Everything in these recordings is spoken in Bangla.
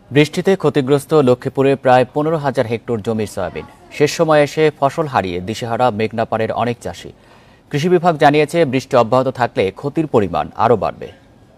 বৃষ্টিতে ক্ষতিগ্রস্ত লক্ষ্মীপুরে প্রায় 15,000 হেক্টর জমির সয়াবিন। শেষ সময়ে এসে ফসল হারিয়ে দিশেহারা মেঘনাপাড়ের অনেক চাষি। কৃষি বিভাগ জানিয়েছে, বৃষ্টি অব্যাহত থাকলে ক্ষতির পরিমাণ আরও বাড়বে।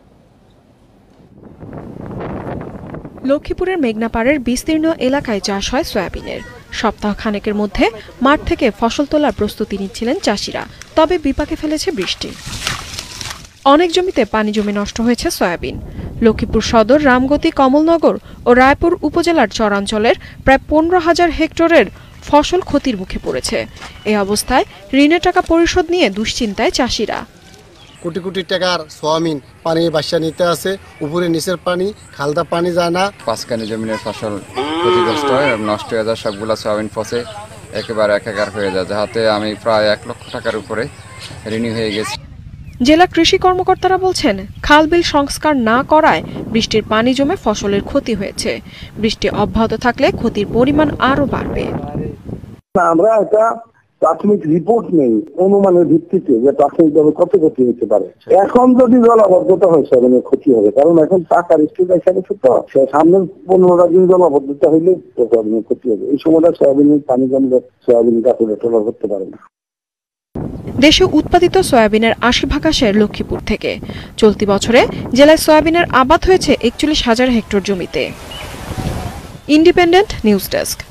লক্ষ্মীপুরের মেঘনাপাড়ের বিস্তীর্ণ এলাকায় চাষ হয় সয়াবিনের। সপ্তাহখানেকের মধ্যে মাঠ থেকে ফসল তোলার প্রস্তুতি নিচ্ছিলেন চাষিরা, তবে বিপাকে ফেলেছে বৃষ্টি। অনেক জমিতে পানি জমে নষ্ট হয়েছে সয়াবিন। লক্ষ্মীপুর সদর, রামগতি, কমলনগর ও রায়পুর উপজেলার চরাঞ্চলের প্রায় 15,000 হেক্টরের ফসল ক্ষতির মুখে পড়েছে। এই অবস্থায় ঋণের টাকা পরিশোধ নিয়ে দুশ্চিন্তায় চাষিরা। কোটি কোটি টাকার সয়াবিন পানি বাসা নিতে আছে, উপরে নিচের পানি, খালদা পানি যায় না। 5 কানি জমিনের ফসল ক্ষতিগ্রস্ত হয়, নষ্ট হয়ে যায়, সবগুলা সয়াবিন পচে একেবারে একাকার হয়ে যায়, যাতে আমি প্রায় 1 লক্ষ টাকার উপরে ঋণী হয়ে গেছি। জেলা কৃষি কর্মকর্তারা বলছেন, খাল বিল সংস্কার না করায় বৃষ্টির পানি জমে ফসলের ক্ষতি হয়েছে। বৃষ্টি অব্যাহত থাকলে ক্ষতির পরিমাণ আরও বাড়বে। আমরা একটা প্রাথমিক রিপোর্ট নেই, অনুমানের ভিত্তিতে যে প্রাথমিকভাবে কত ক্ষতি হতে পারে। এখন যদি জলাবদ্ধতা হয় সয়াবিনের ক্ষতি হবে, কারণ এখন টাকার স্টেজ এখানে তো সামনের 15 দিন জলাবদ্ধতা হইলে সয়াবিনের ক্ষতি হবে। এই সময়টা সয়াবিনের পানি জমলে সয়াবিন কাপড়ে তোলা করতে পারে না। দেশে উৎপাদিত সয়াবিনের 80% আসে লক্ষ্মীপুর থেকে। চলতি বছরে জেলায় সয়াবিনের আবাদ হয়েছে 41,000 হেক্টর জমিতে। Independent news desk.